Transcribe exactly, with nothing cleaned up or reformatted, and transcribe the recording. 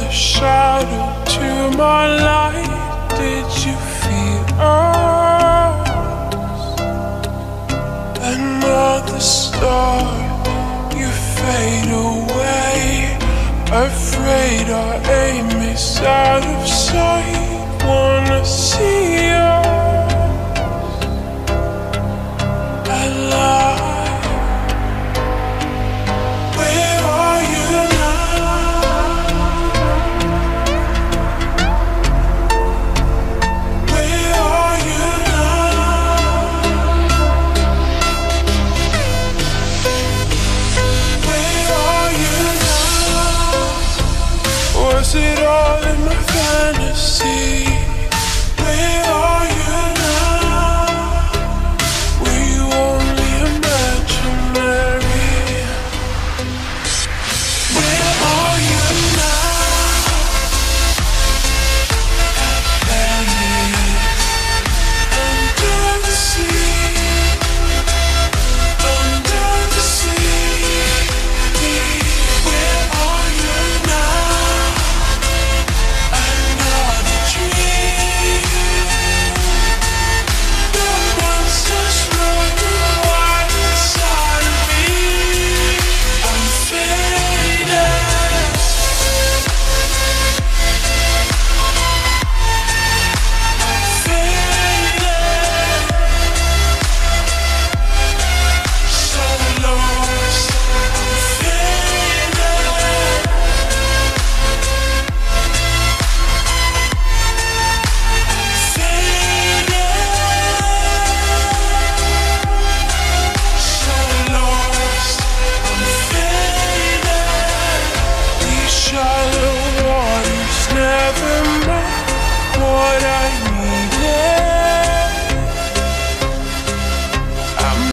another shadow to my light. Did you feel us? Another star, you fade away. Afraid our aim is out of sight. Wanna see us alive. Where are you now? Where are you now? Where are you now? Was it all in my fantasy? Where are